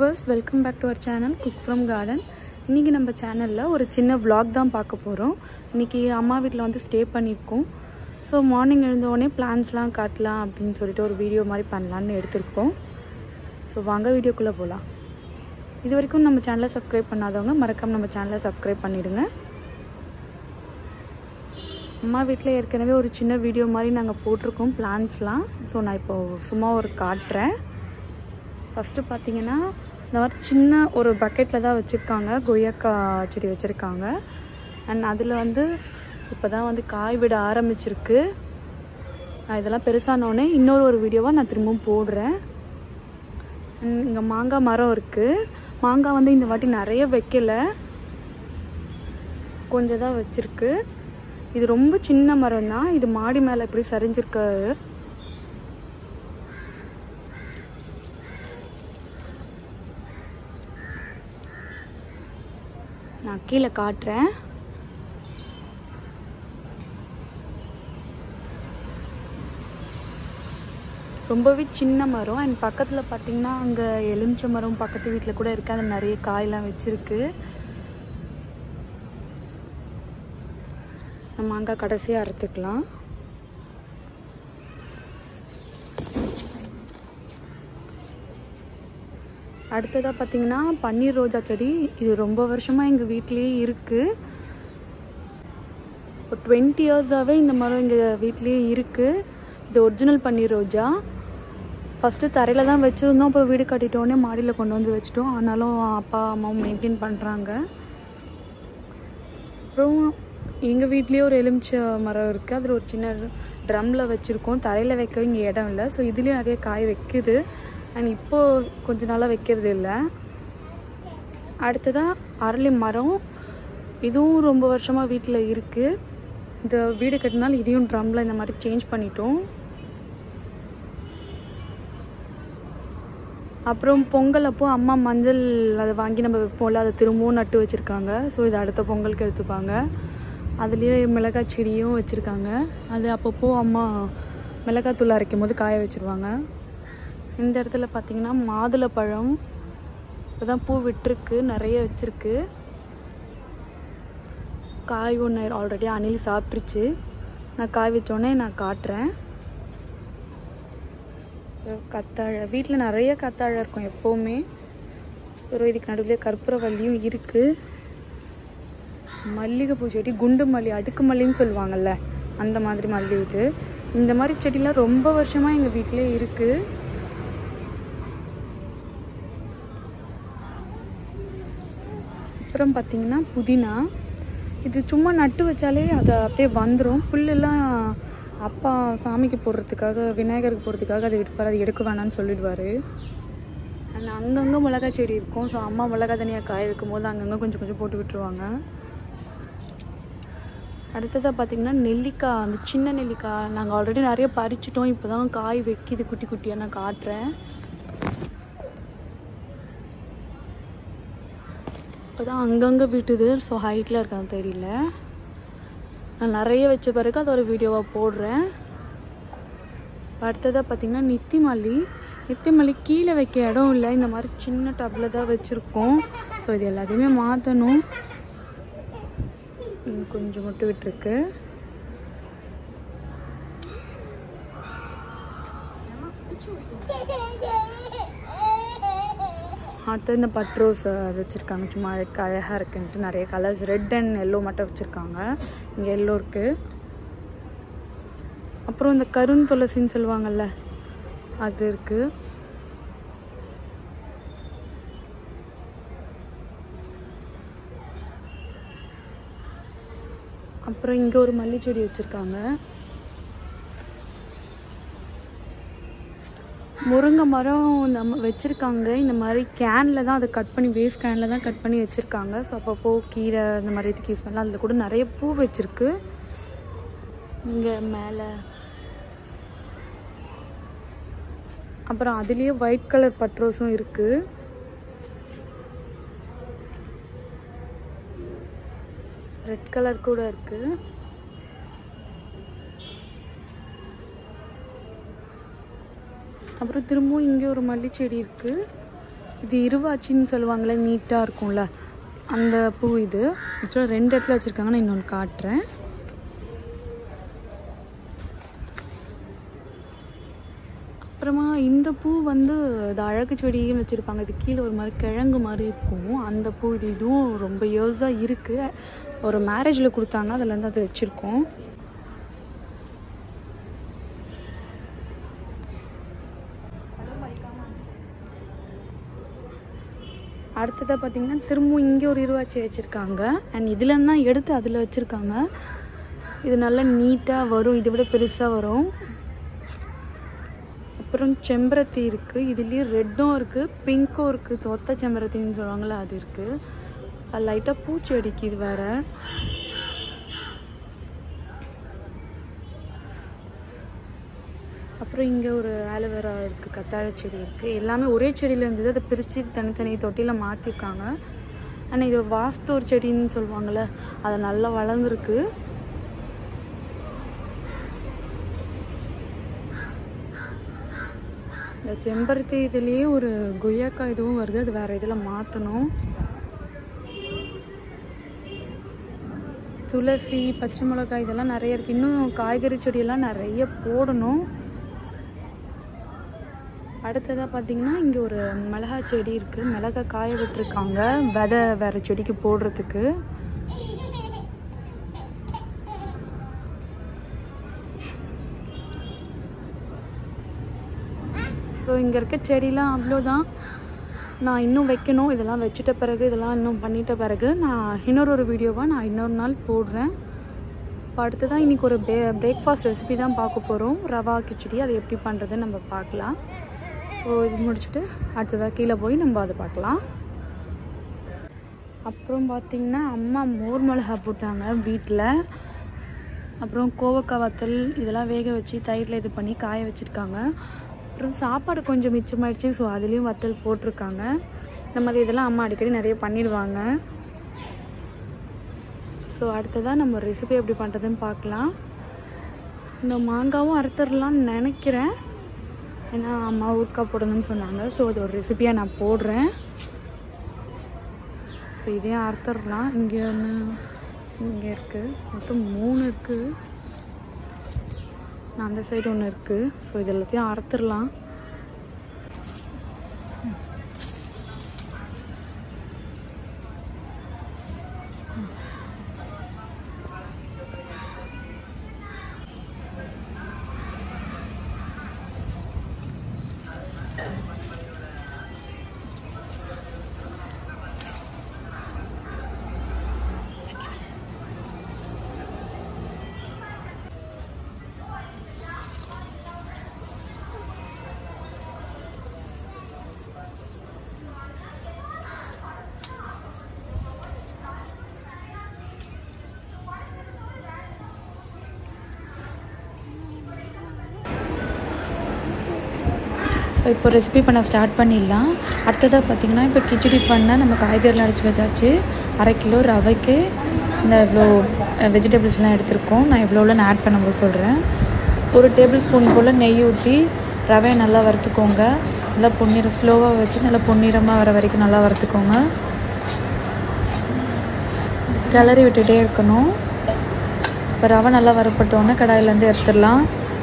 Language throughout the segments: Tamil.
viewers, welcome back to our channel Cook from Garden. இன்னைக்கு நம்ம சேனல்ல ஒரு சின்ன vlog தான் பார்க்க போறோம். இன்னைக்கு அம்மா வீட்ல வந்து ஸ்டே பண்ணிருக்கோம். சோ மார்னிங் எழுந்த உடனே பிளான்ஸ்லாம் காட்டலாம் அப்படினு சொல்லிட்டு ஒரு வீடியோ மாதிரி பண்ணலாம்னு எடுத்துர்க்கோம். சோ வாங்க வீடியோக்குள்ள போலாம். இதுவரைக்கும் நம்ம சேனலை சப்ஸ்கிரைப் பண்ணாதவங்க மறக்காம நம்ம சேனலை சப்ஸ்கிரைப் பண்ணிடுங்க. அம்மா வீட்ல ஏற்கனவே ஒரு சின்ன வீடியோ மாதிரி நாங்க போட்டுருக்கோம் பிளான்ஸ்லாம். சோ நான் இப்போ சும்மா ஒரு காட்றேன். ஃபர்ஸ்ட் பாத்தீங்கன்னா இந்த மாதிரி சின்ன ஒரு பக்கெட்ல தான் வச்சிருக்காங்க. கொய்யாக்கா செடி வச்சிருக்காங்க. and அதுல வந்து இப்போதான் வந்து காய் விட ஆரம்பிச்சிருக்கு. நான் இதெல்லாம் பெருசானோனே இன்னொரு ஒரு வீடியோவா நான் திரும்பவும் போடுறேன். இங்க மாங்காய் மரம் இருக்கு. மாங்காய் வந்து இந்த வாட்டி நிறைய வைக்கல. கொஞ்சம் தான் வச்சிருக்கு. இது ரொம்ப சின்ன மரம் தான். இது மாடி மேல இப்படி சரிஞ்சிருக்கு. நான் கீழே காட்டுறேன். ரொம்பவே சின்ன மரம். அண்ட் பக்கத்துல பாத்தீங்கன்னா அங்க எலுமிச்சை மரம் பக்கத்து வீட்டுல கூட இருக்கு. அது நிறைய காயெல்லாம் வச்சிருக்கு. நம்ம அங்க கடைசியா அறுத்துக்கலாம். அடுத்ததா பாத்தீங்கன்னா பன்னீர் ரோஜா செடி. இது ரொம்ப வருஷமா எங்க வீட்லயே இருக்கு. ஒரு 20 இயர்ஸாவே இந்த மரம் எங்க வீட்லயே இருக்கு. இது ஒரிஜினல் பன்னீர் ரோஜா. ஃபர்ஸ்ட் தரையில தான் வச்சிருந்தோம். அப்புறம் வீடு கட்டிட்டோன்னே மாடியில கொண்டு வந்து வச்சிட்டோம். ஆனாலும் அப்பா அம்மாவும் மெயின்டைன் பண்றாங்க. அப்புறம் எங்க வீட்லயே ஒரு எலுமிச்சை மரம் இருக்கு. அதுல ஒரு சின்ன ட்ரம்ல வச்சிருக்கோம். தரையில வைக்க இங்க இடம் இல்லை. ஸோ இதுலயும் நிறைய காய் வைக்குது. அண்ட் இப்போ கொஞ்ச நாளா வைக்கிறது இல்லை. அடுத்ததா அரளி மரம். இதுவும் ரொம்ப வருஷமா வீட்டில் இருக்கு. இந்த வீடு கட்டினால இதையும் ட்ரம்ல இந்த மாதிரி சேஞ்ச் பண்ணிட்டோம். அப்புறம் பொங்கல் அப்போ அம்மா மஞ்சள் அதை வாங்கி நம்ம வைப்போம்ல, அதை திரும்பவும் நட்டு வச்சிருக்காங்க. ஸோ இது அடுத்த பொங்கலுக்கு எடுத்துப்பாங்க. அதுலேயே மிளகாய் செடியும் வச்சிருக்காங்க. அது அப்பப்போ அம்மா மிளகாய் தூள் அரைக்கும் போது காய வச்சிருவாங்க. இந்த இடத்துல பார்த்தீங்கன்னா மாதுளை பழம் இப்போதான் பூ விட்டுருக்கு. நிறைய வச்சிருக்கு. காய் ஒன்று ஆல்ரெடி அணில் சாப்பிட்டுருச்சு. நான் காய் வச்சோடனே நான் காட்டுறேன். கத்தாழை வீட்டில் நிறைய கத்தாழை இருக்கும் எப்போவுமே. ஒரு இதுக்கு நடுவில் கற்பூரவல்லியும் இருக்கு. மல்லிகைப்பூ செடி, குண்டு மல்லி, அடுக்கு மல்லின்னு சொல்லுவாங்கல்ல, அந்த மாதிரி மல்லி இது. இந்த மாதிரி செடிலாம் ரொம்ப வருஷமா எங்கள் வீட்டிலே இருக்கு. அப்புறம் பார்த்தீங்கன்னா புதினா. இது சும்மா நட்டு வச்சாலே அதை அப்படியே வந்துடும். புல்லெல்லாம் அப்பா சாமிக்கு போடுறதுக்காக, விநாயகருக்கு போடுறதுக்காக அதை விட்டுப்பாரு. அது எடுக்க வேணான்னு சொல்லிடுவார். அண்ட் அங்கங்கே மிளகாய் செடி இருக்கும். ஸோ அம்மா மிளகாய் தனியாக காய வைக்கும் போது அங்கங்கே கொஞ்சம் கொஞ்சம் போட்டு விட்டுருவாங்க. அடுத்ததாக பார்த்தீங்கன்னா நெல்லிக்காய். அந்த சின்ன நெல்லிக்காய் நாங்கள் ஆல்ரெடி நிறைய பறிச்சிட்டோம். இப்போ தான் காய் வைக்கிது குட்டி குட்டியாக. நான் காட்டுறேன். இப்போதான் அங்கங்கே விட்டுது. ஸோ ஹைட்டில் இருக்கான்னு தெரியல. நான் நிறைய வச்ச பிறகு அதை ஒரு வீடியோவாக போடுறேன். அடுத்ததாக பார்த்தீங்கன்னா நித்தி மல்லி. நித்தி மல்லி கீழே வைக்க இடம் இல்லை. இந்த மாதிரி சின்ன டப்பில் தான் வச்சுருக்கோம். ஸோ இது எல்லாத்தையுமே மாற்றணும். கொஞ்சம் மட்டும் விட்டுருக்கு. அடுத்து இந்த பட் ரோஸ் வச்சுருக்காங்க. சும்மா அழகாக இருக்குன்ட்டு நிறைய கலர்ஸ், ரெட் அண்ட் எல்லோ மட்டும் வச்சுருக்காங்க. இங்கே எல்லோ இருக்கு. அப்புறம் இந்த கருந்துளசின்னு சொல்லுவாங்கல்ல, அது இருக்கு. அப்புறம் இங்கே ஒரு மல்லி செடி வச்சுருக்காங்க. முருங்கை மரம் நம்ம வச்சுருக்காங்க. இந்த மாதிரி கேனில் தான் அதை கட் பண்ணி, வேஸ்ட் கேனில் தான் கட் பண்ணி வச்சுருக்காங்க. ஸோ அப்பப்போ கீரை இந்த மாதிரி இதுக்கு யூஸ் பண்ணலாம். அதில் கூட நிறைய பூ வச்சுருக்கு. இங்கே மேலே அப்புறம் அதுலேயே ஒயிட் கலர் பட்ரோஸும் இருக்குது. ரெட் கலர் கூட இருக்குது. அப்புறம் திரும்பவும் இங்கே ஒரு மல்லி செடி இருக்குது. இது இருவாச்சின்னு சொல்லுவாங்களே, நீட்டாக இருக்கும்ல, அந்த பூ இது. ஆக்சுவலாக 2 இடத்துல வச்சுருக்காங்க. நான் இன்னொன்று காட்டுறேன். அப்புறமா இந்த பூ வந்து இது அழகு செடியும் வச்சுருப்பாங்க. இது கீழே ஒரு மாதிரி கிழங்கு மாதிரி இருக்கும். அந்த பூ இதுவும் ரொம்ப இயர்ஸாக இருக்குது. ஒரு மேரேஜில் கொடுத்தாங்க, அதுலேருந்து அது வச்சுருக்கோம். அடுத்ததாக பார்த்திங்கன்னா திரும்பவும் இங்கே ஒரு இருவாச்சி வச்சுருக்காங்க. அண்ட் இதுலேருந்து தான் எடுத்து அதில் வச்சுருக்காங்க. இது நல்லா நீட்டாக வரும், இதை விட பெருசாக வரும். அப்புறம் செம்பருத்தி இருக்குது. இதுலேயே ரெட்டும் இருக்குது, பிங்க்கும் இருக்குது. தொத்த செம்பருத்தின்னு சொல்லுவாங்களே, அது இருக்குது. அது லைட்டாக பூச்சி அடிக்குது வேறு. அப்புறம் இங்கே ஒரு ஆலோவேரா இருக்குது, கத்தாழை செடி இருக்குது. எல்லாமே ஒரே செடியில் இருந்தது, அதை பிரித்து தனித்தனி தொட்டியில் மாற்றிருக்காங்க. ஆனால் இது வாஸ்தூர் செடின்னு சொல்லுவாங்கள்ல, அது நல்லா வளர்ந்துருக்கு. இந்த செம்பருத்தி இதுலேயே ஒரு கொய்யாக்காய் இதுவும் வருது, அது வேறு இதில் மாற்றணும். துளசி, பச்சை மிளகாய் இதெல்லாம் நிறைய இருக்குது. இன்னும் காய்கறி செடியெல்லாம் நிறைய போடணும். அடுத்ததாக பார்த்திங்கன்னா இங்கே ஒரு மிளகாய் செடி இருக்குது. மிளகாய் காய விட்டுருக்காங்க, விதை வேறு செடிக்கு போடுறதுக்கு. ஸோ இங்கே இருக்க செடிலாம் அவ்வளோதான். நான் இன்னும் வைக்கணும். இதெல்லாம் வச்சுட்ட பிறகு, இதெல்லாம் இன்னும் பண்ணிட்ட பிறகு நான் இன்னொரு வீடியோவாக நான் இன்னொரு நாள் போடுறேன். இப்போ அடுத்ததான் இன்றைக்கி ஒரு பிரேக்ஃபாஸ்ட் ரெசிபி தான் பார்க்க போகிறோம். ரவா கிச்சடி, அது எப்படி பண்ணுறதுன்னு நம்ம பார்க்கலாம். ஸோ இது முடிச்சுட்டு அடுத்ததாக கீழே போய் நம்ம அதை பார்க்கலாம். அப்புறம் பார்த்திங்கன்னா அம்மா மோர் மிளகா போட்டாங்க வீட்டில். அப்புறம் கோவக்காய் வத்தல் இதெல்லாம் வேக வச்சு தயிரில் இது பண்ணி காய வச்சுருக்காங்க. அப்புறம் சாப்பாடு கொஞ்சம் மிச்சமாயிடுச்சு, ஸோ அதுலேயும் வத்தல் போட்டிருக்காங்க. இந்த மாதிரி இதெல்லாம் அம்மா அடிக்கடி நிறைய பண்ணிடுவாங்க. ஸோ அடுத்ததாக நம்ம ரெசிபி எப்படி பண்ணுறதுன்னு பார்க்கலாம். இந்த மாங்காவும் அறுத்துடலான்னு நினைக்கிறேன், ஏன்னா அம்மா ஊறுக்காய் போடணும்னு சொன்னாங்க. ஸோ அது ஒரு ரெசிபியாக நான் போடுறேன். ஸோ இதையும் அறுத்துடலாம். இங்கே ஒன்று, இங்கே இருக்குது, மொத்தம் 3 இருக்குது. அந்த சைடு ஒன்று இருக்குது. ஸோ இது எல்லாத்தையும் அறுத்துடலாம். ஸோ இப்போ ரெசிபி பண்ண ஸ்டார்ட் பண்ணிடலாம். அடுத்ததாக பார்த்திங்கன்னா இப்போ கிச்சடி பண்ண நம்ம காய்கறிலாம் அடித்து வச்சாச்சு. 1/2 கிலோ ரவைக்கு இந்த இவ்வளோ வெஜிடபிள்ஸ்லாம் எடுத்துருக்கோம். நான் இவ்வளோவில் நான் ஆட் பண்ணும்போது சொல்கிறேன். 1 டேபிள் ஸ்பூன் போல் நெய் ஊற்றி ரவையை நல்லா வறுத்துக்கோங்க. நல்லா பொன்னிறம் ஸ்லோவாக வச்சு நல்லா பொன்னிறமாக வர வரைக்கும் நல்லா வறுத்துக்கோங்க. கிளறி விட்டுகிட்டே இருக்கணும். இப்போ ரவை நல்லா வறுப்பட்டோன்னே கடாயிலேருந்து எடுத்துடலாம்.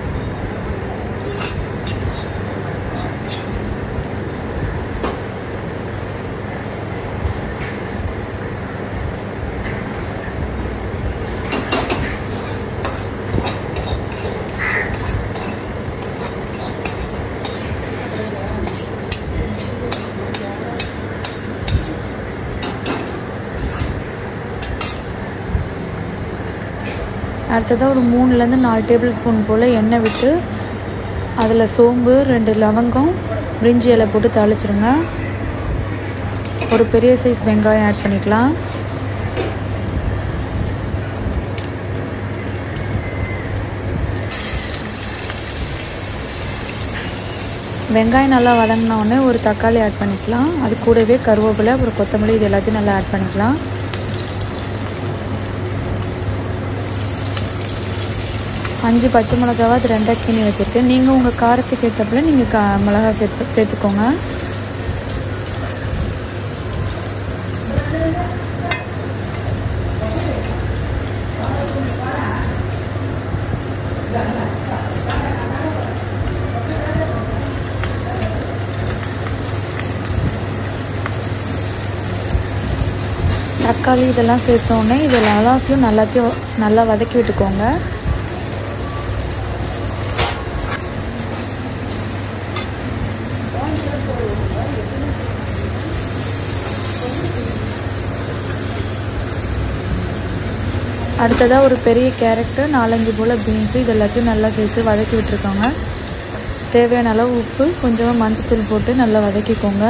அடுத்ததாக ஒரு 3லேருந்து 4 டேபிள் ஸ்பூன் போல் எண்ணெய் விட்டு அதில் சோம்பு, 2 லவங்கம், பிரிஞ்சி இலை போட்டு தாளிச்சிருங்க. ஒரு பெரிய சைஸ் வெங்காயம் ஆட் பண்ணிக்கலாம். வெங்காயம் நல்லா வதங்கினோடனே ஒரு தக்காளி ஆட் பண்ணிக்கலாம். அது கூடவே கருவேப்பிலை, அப்புறம் கொத்தமல்லி, இது எல்லாத்தையும் நல்லா ஆட் பண்ணிக்கலாம். 5 பச்சை மிளகாவை அது 2 கிண்ணி வச்சுருக்கேன். நீங்கள் உங்கள் காரத்துக்கு ஏற்றப்பல நீங்கள் மிளகா சேர்த்துக்கோங்க. தக்காளி இதெல்லாம் சேர்த்தோடனே இதில் எல்லாத்தையும் நல்லா வதக்கி விட்டுக்கோங்க. அடுத்ததாக ஒரு பெரிய கேரட்டு 4-5 போல் பீன்ஸு இது எல்லாத்தையும் நல்லா சேர்த்து வதக்கி விட்டுருக்கோங்க. தேவையான அளவு உப்பு, கொஞ்சமாக மஞ்சத்தூள் போட்டு நல்லா வதக்கிக்கோங்க.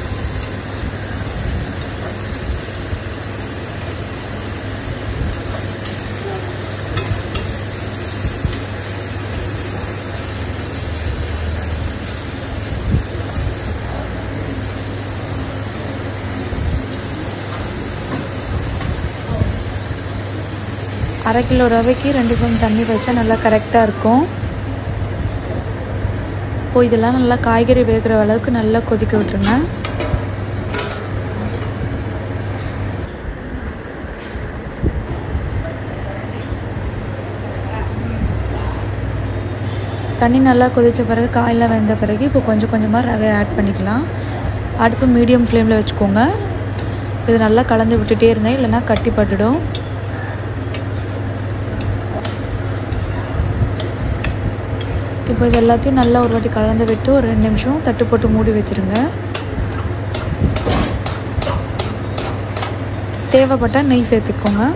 அரை கிலோ ரவைக்கு 2 ஸ்பூன் தண்ணி வச்சா நல்லா கரெக்டாக இருக்கும். இப்போது இதெல்லாம் நல்லா காய்கறி வேகிற அளவுக்கு நல்லா கொதிக்க விட்டுருங்க. தண்ணி நல்லா கொதித்த பிறகு காயெல்லாம் வெந்த பிறகு இப்போ கொஞ்சம் கொஞ்சமாக ரவை ஆட் பண்ணிக்கலாம். அடுப்பு மீடியம் ஃப்ளேமில் வச்சுக்கோங்க. இது நல்லா கலந்து விட்டுட்டே இருங்க, இல்லைன்னா கட்டி பட்டுடும். இப்போ இது எல்லாத்தையும் நல்லா ஒரு வாட்டி கலந்து விட்டு ஒரு 2 நிமிஷம் தட்டு போட்டு மூடி வச்சுருங்க. தேவைப்பட்டால் நெய் சேர்த்துக்கோங்க.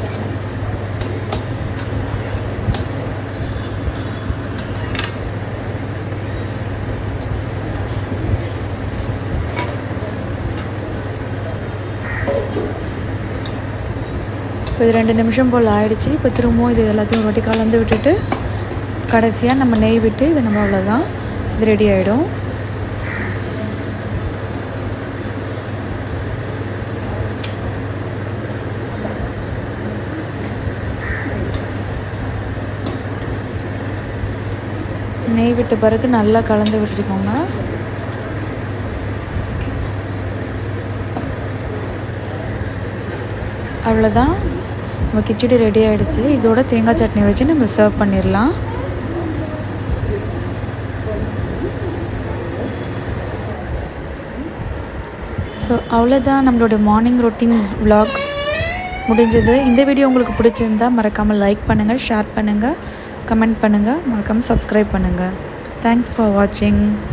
இப்போ இது 2 நிமிஷம் போல் ஆயிடுச்சு. இப்போ திரும்பவும் இது எல்லாத்தையும் ஒரு வாட்டி கலந்து விட்டுட்டு கடைசியாக நம்ம நெய் விட்டு இது நம்ம அவ்வளோதான், இது ரெடி ஆகிடும். நெய் விட்ட பிறகு நல்லா கலந்து விட்டுருக்கோங்க. அவ்வளோதான், நம்ம கிச்சடி ரெடி ஆகிடுச்சு. இதோட தேங்காய் சட்னி வச்சு நம்ம சர்வ் பண்ணிடலாம். ஸோ அவ்வளோதான், நம்மளோட மார்னிங் ரொட்டீன் vlog முடிஞ்சது. இந்த வீடியோ உங்களுக்கு பிடிச்சிருந்தால் மறக்காமல் லைக் பண்ணுங்கள், ஷேர் பண்ணுங்கள், கமெண்ட் பண்ணுங்கள், மறக்காமல் சப்ஸ்கிரைப் பண்ணுங்கள். தேங்க்ஸ் ஃபார் வாட்சிங்.